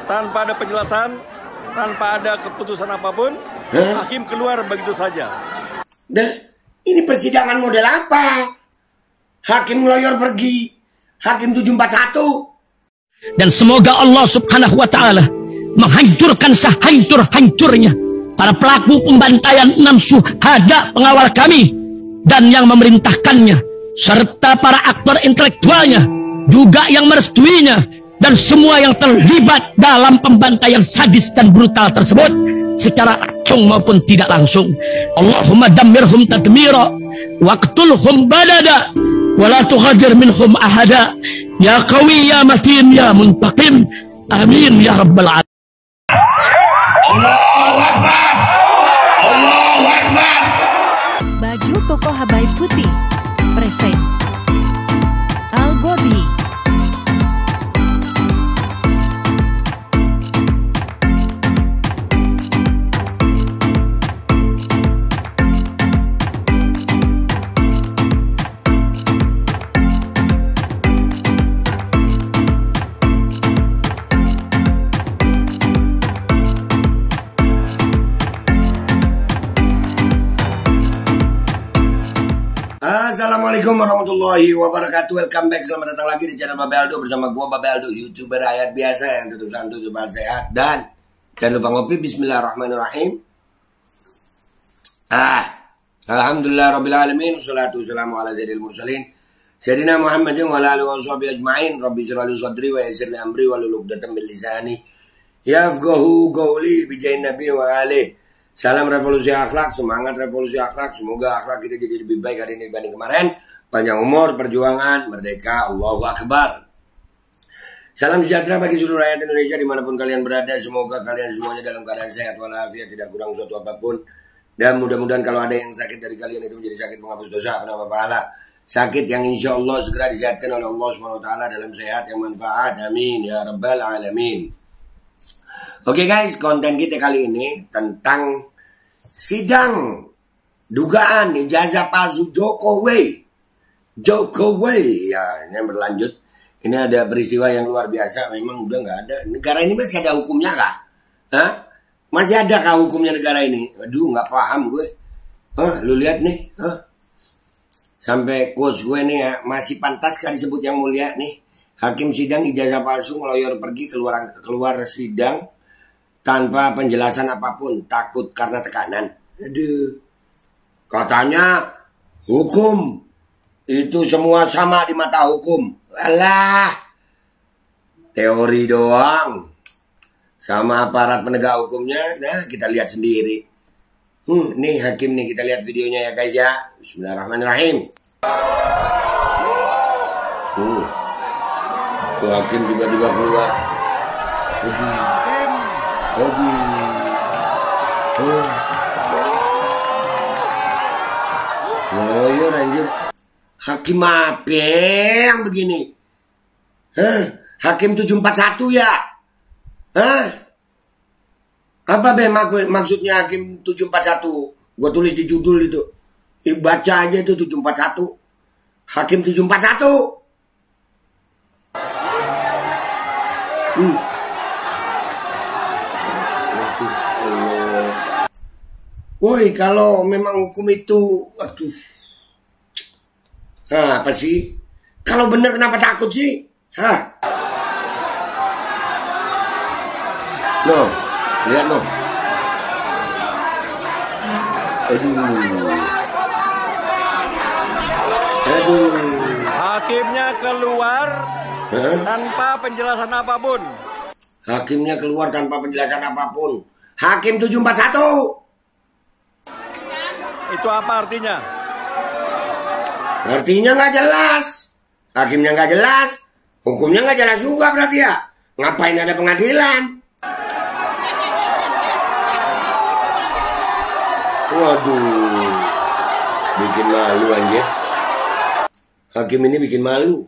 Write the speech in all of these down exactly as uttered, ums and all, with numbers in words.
tanpa ada penjelasan, tanpa ada keputusan apapun, huh? Hakim keluar begitu saja. Nah, ini persidangan model apa? Hakim ngeloyor pergi, Hakim tujuh empat satu. Dan semoga Allah subhanahu wa ta'ala menghancurkan sehancur-hancurnya para pelaku pembantaian enam syuhada pengawal kami dan yang memerintahkannya, serta para aktor intelektualnya juga yang merestuinya, dan semua yang terlibat dalam pembantaian sadis dan brutal tersebut secara langsung maupun tidak langsung. Allahumma dammirhum tadmira waqtulhum balada wala tughadir minhum ahada ya qawi ya matin ya muntaqim amin ya rabbal alamin. Allahu Akbar, Allahu Akbar. Baju koko Habaib putih present Al Bobby. Assalamualaikum warahmatullahi wabarakatuh. Welcome back, selamat datang lagi di channel Babe Aldo bersama gua Babe Aldo, YouTuber rakyat biasa yang tutup santuy, cepat sehat, dan jangan lupa ngopi. Bismillahirrahmanirrahim. Ah, alhamdulillah rabbil alamin, wassalatu wassalamu ala sayyidil mursalin sayyidina Muhammadin wa ala alihi washabihi ajmain. Rabbi shrah li sadri wa yassir li amri wahlul 'uqdatam min lisani yafqahu qawli bi jahin nabi wa alihi. Salam revolusi akhlak, semangat revolusi akhlak. Semoga akhlak kita jadi lebih baik hari ini dibanding kemarin. Panjang umur, perjuangan, merdeka, Allahu Akbar. Salam sejahtera bagi seluruh rakyat Indonesia dimanapun kalian berada. Semoga kalian semuanya dalam keadaan sehat walafiat, tidak kurang suatu apapun. Dan mudah-mudahan kalau ada yang sakit dari kalian itu menjadi sakit penghapus dosa, penambah pahala. Sakit yang insya Allah segera disehatkan oleh Allah subhanahu wa taala dalam sehat yang manfaat. Amin ya rabbal alamin. Oke guys, konten kita kali ini tentang sidang dugaan ijazah palsu Jokowi. Jokowi, ya ini berlanjut. Ini ada peristiwa yang luar biasa. Memang udah nggak ada. Negara ini masih ada hukumnya kah? Hah? Masih ada kah hukumnya negara ini? Aduh, nggak paham gue. Hah, lu lihat nih. Hah? Sampai quotes gue nih ya, masih pantas kan disebut yang mulia nih. Hakim sidang ijazah palsu ngeloyor pergi keluar keluar sidang tanpa penjelasan apapun, takut karena tekanan. Aduh. Katanya hukum itu semua sama di mata hukum. Alah. Teori doang. Sama aparat penegak hukumnya, nah kita lihat sendiri. Hmm, nih hakim nih, kita lihat videonya ya guys ya. Bismillahirrahmanirrahim. Hmm. Tuh hakim tiba-tiba keluar. Aduh. Aduh. Oh. Ngeloyor anjir. Hakim apa yang begini? Hah? Hakim tujuh empat satu ya? Hah? Apa be maksudnya hakim tujuh empat satu? Gua tulis di judul itu. Baca aja itu tujuh empat satu. Hakim tujuh empat satu. Hmm. Woi, kalau memang hukum itu, aduh, nah, apa sih? Kalau benar kenapa takut sih? Hah? No, lihat no. Aduh, aduh. Hakimnya keluar Hah? tanpa penjelasan apapun. Hakimnya keluar tanpa penjelasan apapun. Hakim tujuh empat satu. Itu apa artinya? Artinya nggak jelas. Hakimnya nggak jelas. Hukumnya nggak jelas juga berarti ya. Ngapain ada pengadilan? Waduh. Bikin malu anjir. Hakim ini bikin malu.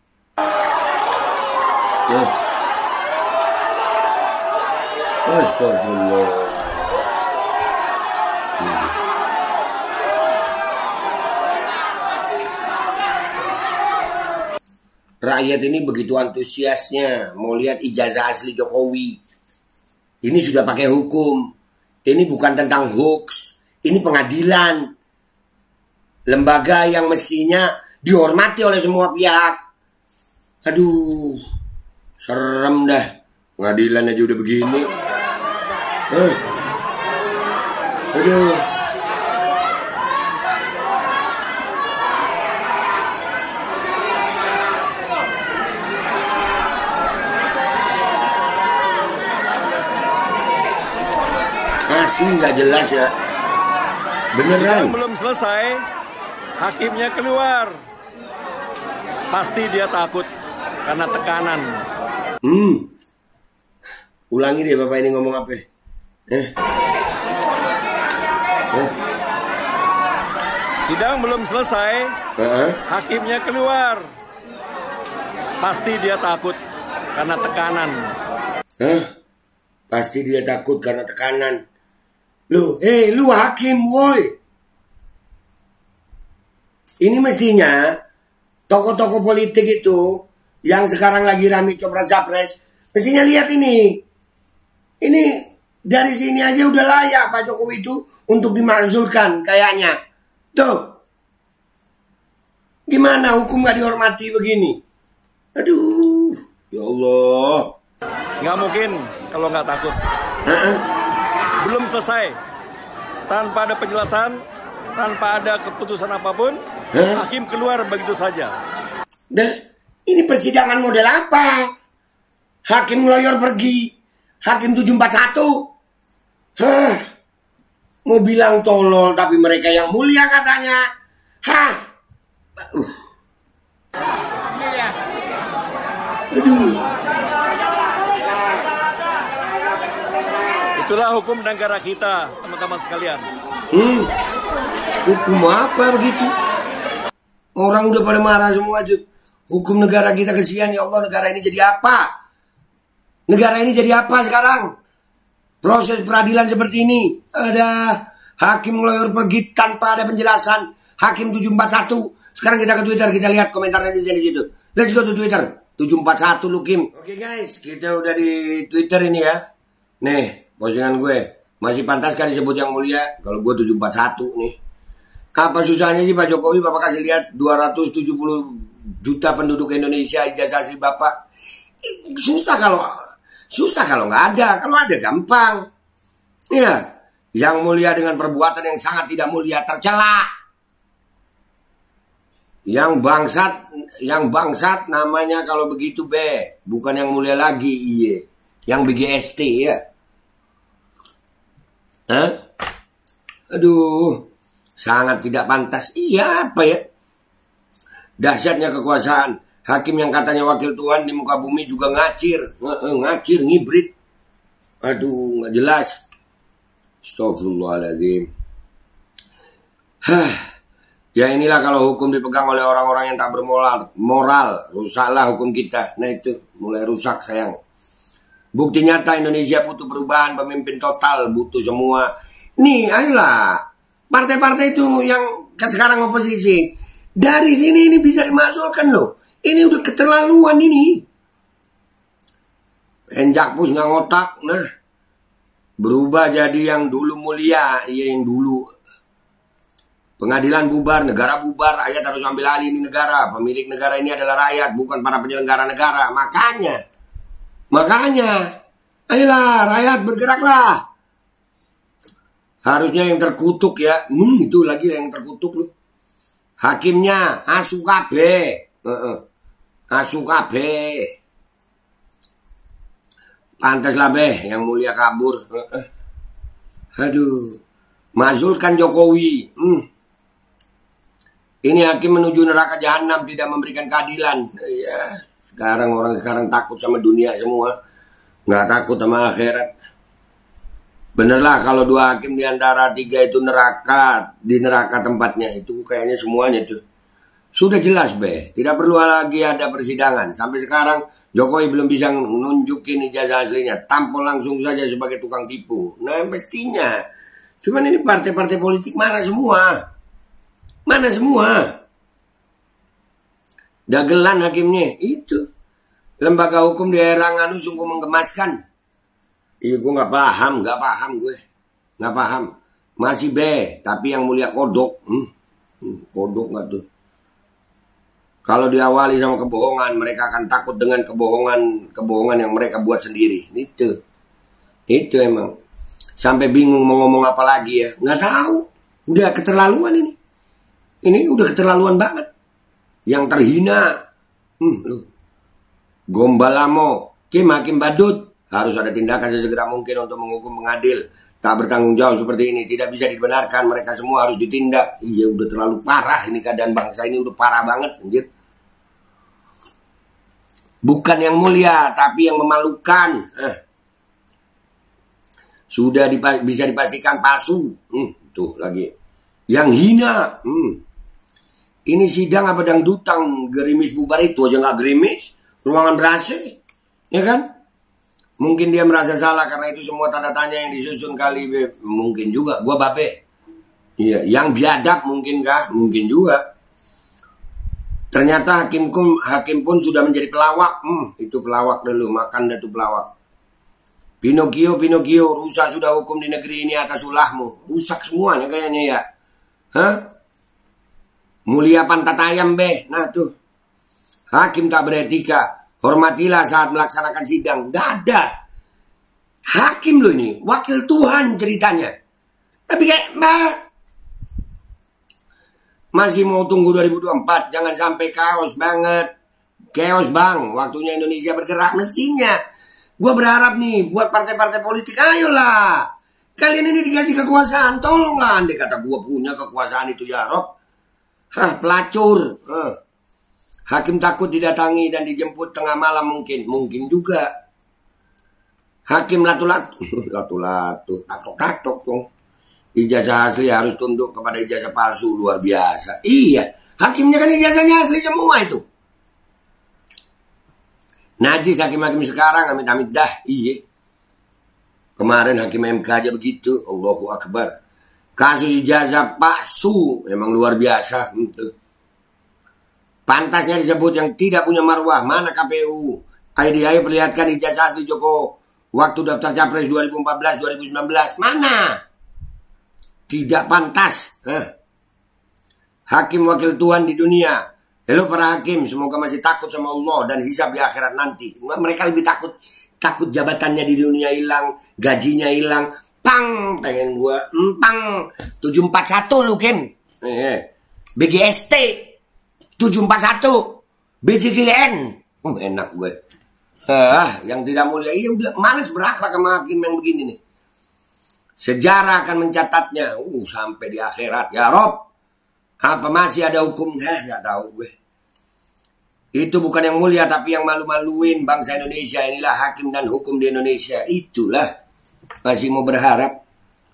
Oh. Astagfirullah. Hmm. Rakyat ini begitu antusiasnya mau lihat ijazah asli Jokowi. Ini sudah pakai hukum. Ini bukan tentang hoax. Ini pengadilan. Lembaga yang mestinya dihormati oleh semua pihak. Aduh, serem dah. Pengadilan aja udah begini. Eh. Aduh. Asli nggak jelas ya. Beneran. Sidang belum selesai, hakimnya keluar. Pasti dia takut karena tekanan. Hmm. Ulangi deh Bapak ini ngomong apa? Eh. Eh. Sidang belum selesai, Uh-huh. hakimnya keluar. Pasti dia takut karena tekanan. Hah? Pasti dia takut karena tekanan. Lu, eh, lu hakim, woi. Ini mestinya tokoh-tokoh politik itu yang sekarang lagi rame copras-capres, mestinya lihat ini. Ini dari sini aja udah layak Pak Jokowi itu untuk dimakzulkan kayaknya. Tuh. Gimana hukum gak dihormati begini? Aduh, ya Allah. Nggak mungkin kalau nggak takut. Uh-uh. Belum selesai. Tanpa ada penjelasan, tanpa ada keputusan apapun, Hah? hakim keluar begitu saja. Nah, ini persidangan model apa? Hakim ngeloyor pergi. Hakim tujuh empat satu. Hah. Mau bilang tolol tapi mereka yang mulia katanya. Hah. Uh. Aduh. Itulah hukum negara kita, teman-teman sekalian. Hmm. Hukum apa begitu? Orang udah pada marah semua tuh. Hukum negara kita kesian, ya Allah, negara ini jadi apa? Negara ini jadi apa sekarang? Proses peradilan seperti ini. Ada hakim ngeloyor pergi tanpa ada penjelasan. Hakim tujuh empat satu. Sekarang kita ke Twitter, kita lihat komentar netizen di situ. Let's go to Twitter. tujuh empat satu lu Kim. Oke guys, kita udah di Twitter ini ya. Nih, postingan gue. Masih pantas kan disebut yang mulia? Kalau gue tujuh empat satu nih. Apa susahnya sih Pak Jokowi? Bapak kasih lihat dua ratus tujuh puluh juta penduduk Indonesia ijazah asli Bapak. Susah kalau susah kalau nggak ada. Kalau ada gampang. Ya, yang mulia dengan perbuatan yang sangat tidak mulia tercela. Yang bangsat, yang bangsat namanya kalau begitu be, bukan yang mulia lagi, iye. Yang B G S T ya. Hah? Aduh, sangat tidak pantas. Iya apa ya? Dahsyatnya kekuasaan. Hakim yang katanya wakil Tuhan di muka bumi juga ngacir, ngacir, ngibrit. Aduh, nggak jelas. Astagfirullahaladzim. Hah. Ya inilah kalau hukum dipegang oleh orang-orang yang tak bermoral, moral, rusaklah hukum kita. Nah itu mulai rusak sayang. Bukti nyata Indonesia butuh perubahan, pemimpin total butuh semua. Nih ayolah, partai-partai itu yang sekarang oposisi, dari sini ini bisa dimasukkan loh. Ini udah keterlaluan ini. Enjakpus nggak ngotak, nah berubah jadi yang dulu mulia, iya yang dulu. Pengadilan bubar, negara bubar, rakyat harus ambil alih ini negara. Pemilik negara ini adalah rakyat, bukan para penyelenggara negara. Makanya, makanya, ayolah rakyat bergeraklah. Harusnya yang terkutuk ya, hmm, itu lagi yang terkutuk loh. Hakimnya asu kabeh, uh-uh. asu kabeh. Pantas lah beh, yang mulia kabur. Uh-uh. Aduh, mazulkan Jokowi. Hmm. Ini hakim menuju neraka jahanam, tidak memberikan keadilan. Ya, sekarang orang sekarang takut sama dunia semua, nggak takut sama akhirat. Benerlah kalau dua hakim di antara tiga itu neraka, di neraka tempatnya itu kayaknya semuanya tuh. Sudah jelas be, tidak perlu lagi ada persidangan. Sampai sekarang Jokowi belum bisa nunjukin ijazah aslinya, tampol langsung saja sebagai tukang tipu. Nah mestinya, cuman ini partai-partai politik mana semua. Mana semua? Dagelan hakimnya. Itu. Lembaga hukum di era nganu sungguh menggemaskan. Iya gue gak paham, gak paham gue. Gak paham. Masih B, tapi yang mulia kodok. Hmm. Hmm, kodok gak tuh. Kalau diawali sama kebohongan, mereka akan takut dengan kebohongan kebohongan yang mereka buat sendiri. Itu. Itu emang. Sampai bingung mau ngomong apa lagi ya. Nggak tahu. Udah keterlaluan ini. Ini udah keterlaluan banget. Yang terhina. Hmm, lu. Gombalamo. Kim Hakim Badut. Harus ada tindakan sesegera mungkin untuk menghukum mengadil. Tak bertanggung jawab seperti ini. Tidak bisa dibenarkan. Mereka semua harus ditindak. Iya udah terlalu parah. Ini keadaan bangsa ini udah parah banget. Anjir. Bukan yang mulia. Tapi yang memalukan. Eh. Sudah dipa bisa dipastikan palsu. Hmm, tuh lagi. Yang hina. Hmm. Ini sidang apa dangdutang gerimis bubar itu aja nggak gerimis. Ruangan ber-A C. Ya kan? Mungkin dia merasa salah karena itu semua tanda tanya yang disusun kali. Be. Mungkin juga. Gua babe. Iya. Yang biadab mungkinkah? Mungkin juga. Ternyata hakim pun, hakim pun sudah menjadi pelawak. Hmm, itu pelawak dulu. Makan dah tuh pelawak. Pinocchio, Pinocchio, rusak sudah hukum di negeri ini atas ulahmu. Rusak semuanya kayaknya ya. Hah? Mulia pantat ayam be. Nah tuh. Hakim tak beretika. Hormatilah saat melaksanakan sidang. Gak ada. Hakim loh ini. Wakil Tuhan ceritanya. Tapi kayak mbak. Masih mau tunggu dua ribu dua puluh empat. Jangan sampai chaos banget. Chaos bang. Waktunya Indonesia bergerak mestinya. Gue berharap nih buat partai-partai politik, ayolah. Kalian ini dikasih kekuasaan, tolonglah. Andai kata gue punya kekuasaan itu ya Rob. Hah, pelacur. Hah. Hakim takut didatangi dan dijemput tengah malam mungkin. Mungkin juga. Hakim latu-latu. Latu-latu. Tatok-tatok dong. Ijazah asli harus tunduk kepada ijazah palsu. Luar biasa. Iya. Hakimnya kan ijazahnya asli semua itu. Najis hakim-hakim sekarang, amit-amit dah, iya. Kemarin hakim M K aja begitu, Allahu Akbar. Kasus ijazah palsu, emang luar biasa. Pantasnya disebut yang tidak punya marwah, mana K P U? I D I perlihatkan ijazah asli Joko. Waktu daftar Capres dua ribu empat belas dua ribu sembilan belas, mana? Tidak pantas. Hah. Hakim wakil Tuhan di dunia. Halo para hakim, semoga masih takut sama Allah dan hisab di akhirat nanti. Mereka lebih takut, takut jabatannya di dunia hilang, gajinya hilang. Pang, pengen gua, empang. tujuh empat satu lu Kim. Eh, B G S T tujuh empat satu, B J G N. Oh, enak gue. Ah, yang tidak mulia, iya udah males berakhlak sama hakim yang begini nih. Sejarah akan mencatatnya, uh sampai di akhirat ya Rob. Apa masih ada hukum? Hah, nggak tahu gue. Itu bukan yang mulia tapi yang malu-maluin bangsa Indonesia. Inilah hakim dan hukum di Indonesia. Itulah. Masih mau berharap.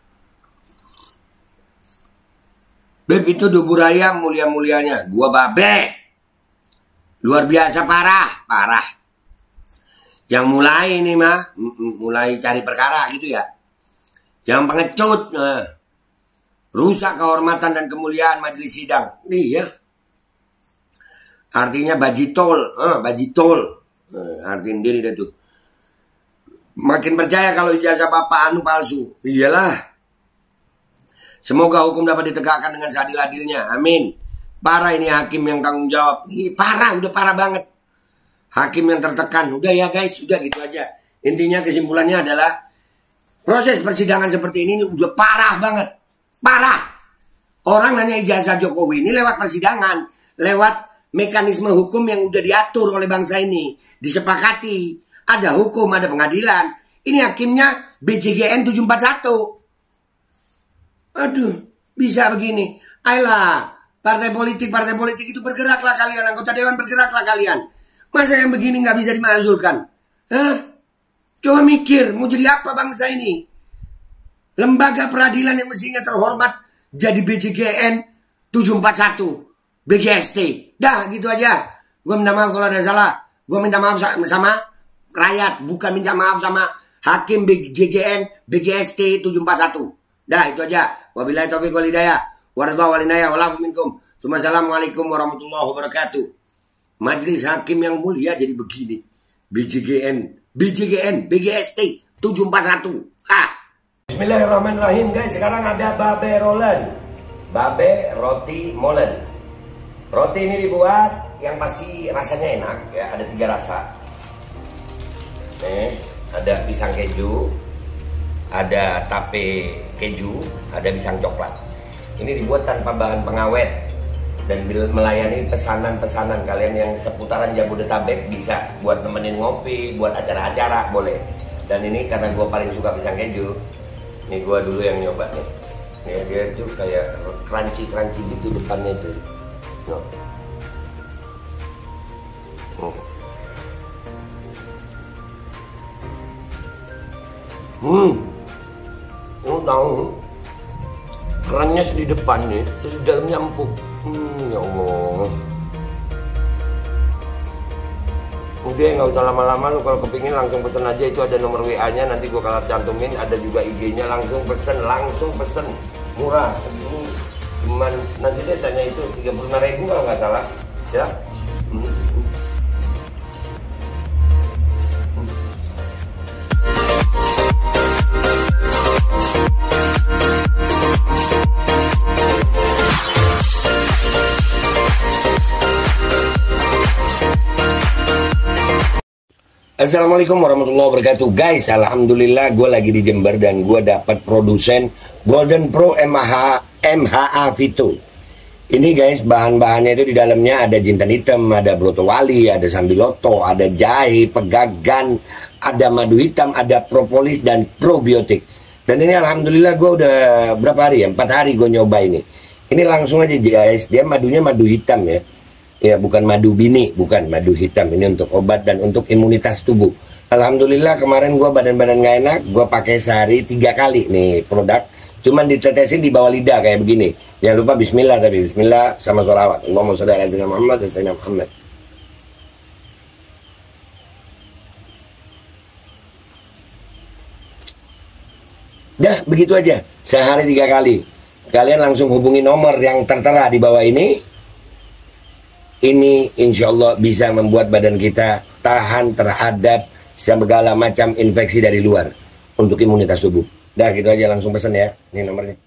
Beb itu dubur ayam mulia-mulianya. Gua babe. Luar biasa parah. Parah. Yang mulai ini mah. Mulai cari perkara gitu ya. Yang pengecut. Nah. Rusak kehormatan dan kemuliaan majelis sidang. Iya. Artinya bajitol. Eh, bajitol. Eh, artinya diri dah tuh. Makin percaya kalau ijazah bapak anu palsu. Iyalah. Semoga hukum dapat ditegakkan dengan seadil-adilnya. Amin. Parah ini hakim yang tanggung jawab. Ih, parah, udah parah banget. Hakim yang tertekan. Udah ya guys, udah gitu aja. Intinya kesimpulannya adalah proses persidangan seperti ini udah parah banget. Parah. Orang nanya ijazah Jokowi ini lewat persidangan. Lewat mekanisme hukum yang udah diatur oleh bangsa ini. Disepakati. Ada hukum, ada pengadilan. Ini hakimnya B J G N tujuh empat satu. Aduh, bisa begini. Ayolah, partai politik, partai politik itu bergeraklah kalian. Anggota dewan bergeraklah kalian. Masa yang begini nggak bisa dimanzurkan? Hah? Coba mikir, mau jadi apa bangsa ini? Lembaga peradilan yang mestinya terhormat jadi B J G N tujuh empat satu. B G S T. Dah, gitu aja. Gue minta maaf kalau ada salah. Gue minta maaf sama rakyat. Bukan minta maaf sama hakim B J G N B G S T tujuh empat satu. Dah, itu aja. Wabillahi taufiq wal hidayah. Waridha wal inayah. Walafu minkum. Assalamualaikum warahmatullahi wabarakatuh. Majelis Hakim yang mulia jadi begini. B J G N, B J G N, B G S T tujuh empat satu. Ah. Bismillahirrahmanirrahim guys. Sekarang ada babe rolen, babe roti molen. Roti ini dibuat yang pasti rasanya enak ya. Ada tiga rasa. Nih, ada pisang keju, ada tape keju, ada pisang coklat. Ini dibuat tanpa bahan pengawet dan melayani pesanan-pesanan kalian yang seputaran Jabodetabek, bisa buat nemenin ngopi, buat acara-acara boleh. Dan ini karena gue paling suka pisang keju, ini gue dulu yang nyoba nih. Nih dia tuh kayak crunchy-crunchy gitu depannya itu. No. Hmm. Hmm. Oh, tahu. Kerannya di depan nih, terus di dalamnya empuk. Hmm, ya Allah. Udah nggak usah lama-lama, lu kalau kepingin langsung pesen aja, itu ada nomor W A-nya, nanti gua kalau cantumin, ada juga I G-nya, langsung pesen, langsung pesen, murah. Ini cuman nanti dia tanya itu tiga puluh lima ribu kalau nggak salah, ya. Hmm. Assalamualaikum warahmatullahi wabarakatuh. Guys, alhamdulillah gue lagi di Jember dan gue dapat produsen Golden Pro M H A Vito. Ini guys, bahan-bahannya itu di dalamnya ada jintan hitam, ada broto wali, ada sambiloto, ada jahe, pegagan, ada madu hitam, ada propolis dan probiotik. Dan ini alhamdulillah gue udah berapa hari ya? empat hari gue nyoba ini. Ini langsung aja guys, dia madunya madu hitam ya. Ya bukan madu bini, bukan madu hitam. Ini untuk obat dan untuk imunitas tubuh. Alhamdulillah kemarin gue badan-badan gak enak, gue pakai sehari tiga kali nih produk. Cuman ditetesin di bawah lidah kayak begini. Jangan lupa Bismillah tapi Bismillah sama sholawat. Allahumma sholli ala sayyidina Muhammad dan sayyidina Muhammad. Dah begitu aja, sehari tiga kali. Kalian langsung hubungi nomor yang tertera di bawah ini. Ini insya Allah bisa membuat badan kita tahan terhadap segala macam infeksi dari luar untuk imunitas tubuh. Dah gitu aja, langsung pesan ya. Ini nomornya.